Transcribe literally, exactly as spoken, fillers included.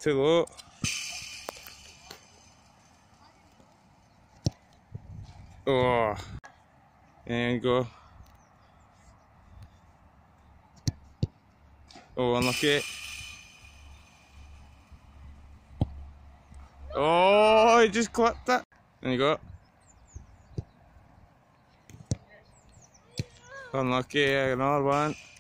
too low. Oh, and go. Oh, unlucky. Oh, he just clipped it. There you go. Unlucky, another one.